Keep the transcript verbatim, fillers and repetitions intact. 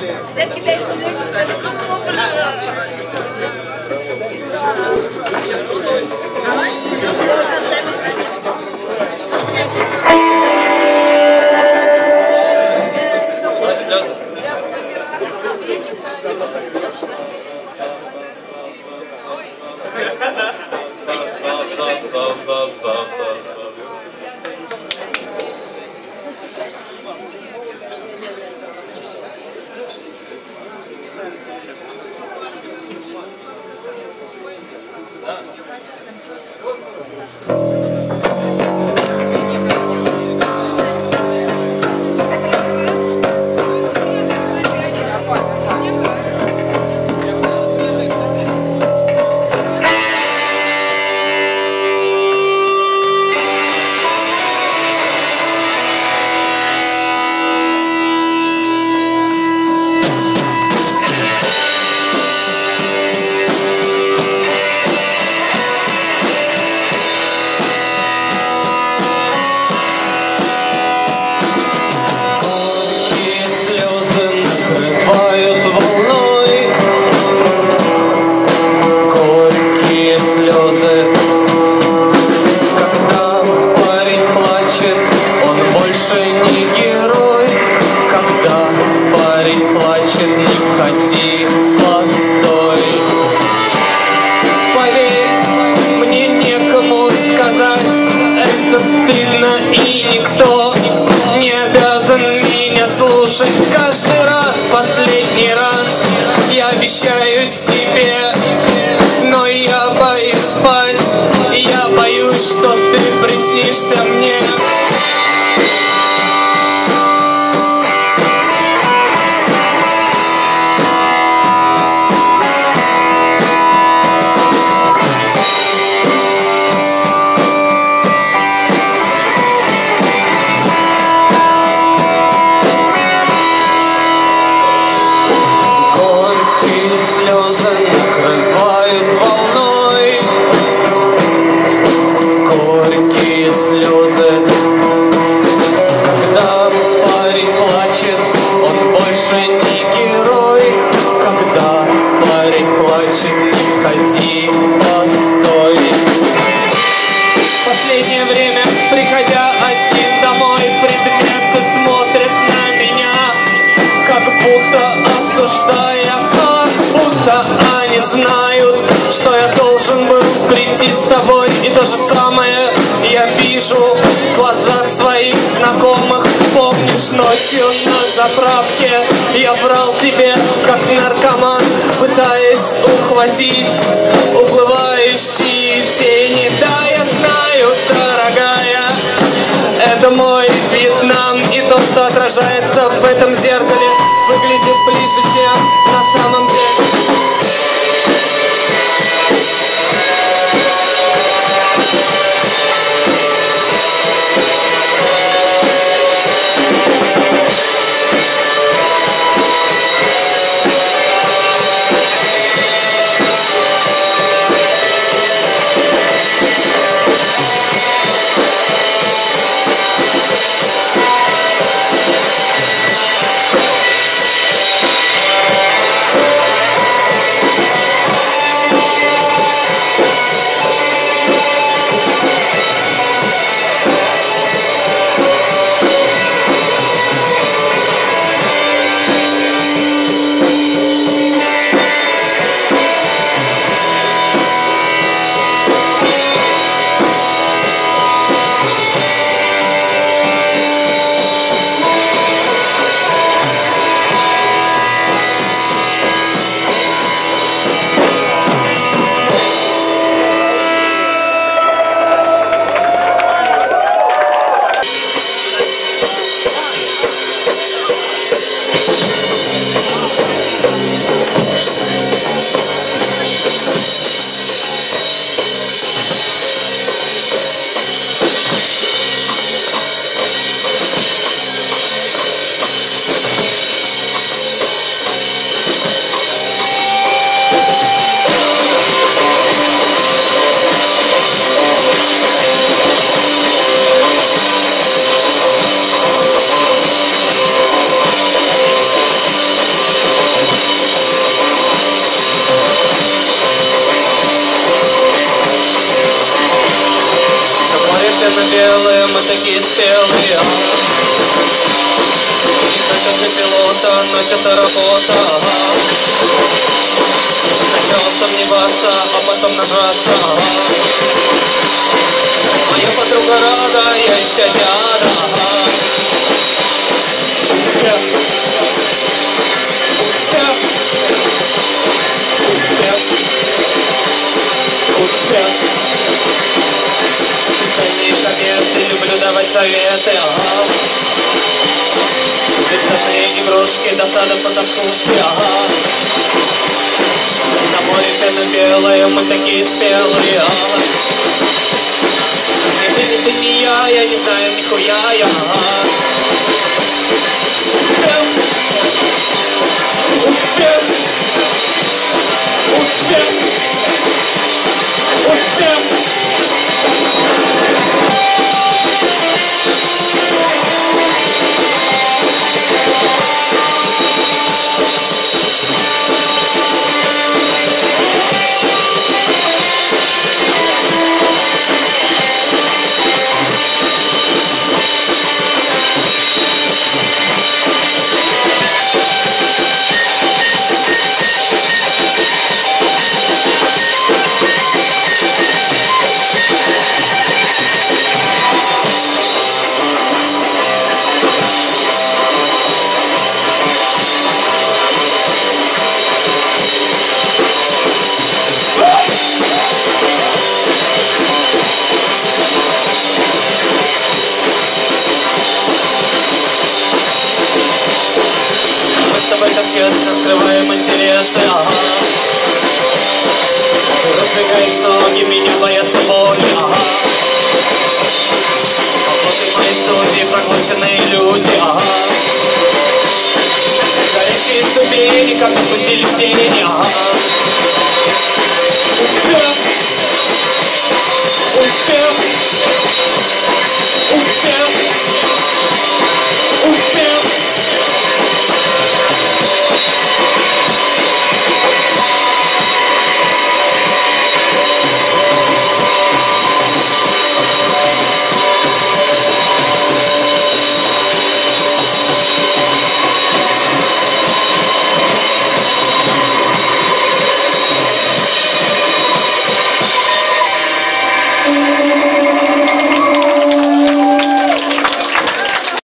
Каждый раз, последний раз я обещаю себе, но я боюсь спать, я боюсь, что ты приснишься мне. С тобой, и то же самое я вижу в глазах своих знакомых. Помнишь, ночью на заправке я врал тебе, как наркоман, пытаясь ухватить уплывающие тени. Да, я знаю, дорогая, это мой Вьетнам, и то, что отражается в этом зеркале, выглядит ближе, чем на самом деле. We'll be right back. работа, ночь это работа, ага. Сначала сомневаться, а потом нажаться, ага. Моя подруга рада, я еще рядом, ага. Успех. Успех. Успех. Успех. Цени кометы, люблю давать советы, ага. Бесцветные игрушки, досада потаскушки, ага. На море пена белая, мы такие спелые, ага. Не ты, не ты, не я, я не знаю нихуя, я, ага. Успех. Успех. Успех. Успех. Так честно скрываем интересы, ага. Раздвигаешь ноги, меня